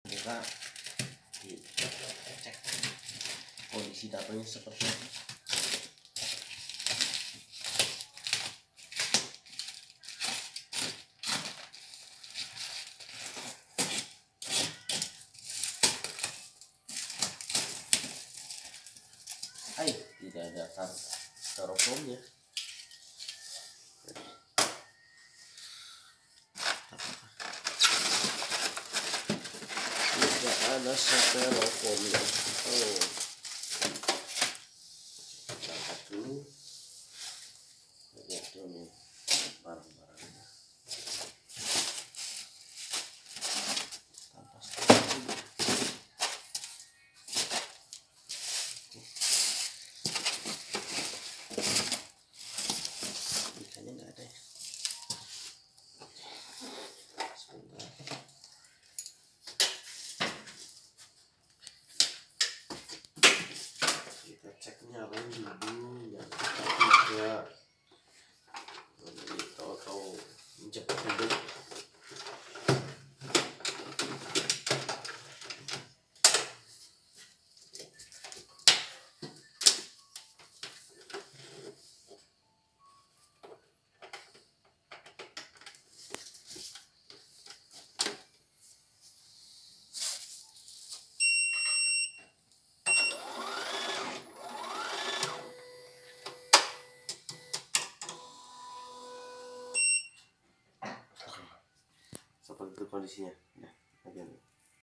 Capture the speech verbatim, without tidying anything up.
Kita cek kondisi datanya seperti apa. Hai, tidak ada styrofoamnya. Tidak ada styrofoamnya. Oh, kita angkat dulu. Lihat dulu barang-barangnya. Tanpa styrofoam. Ikannya nggak ada ya. Sebentar. Kita cek nyalain dulu yang tidak begitu atau menjepit dulu. Seperti itu kondisinya.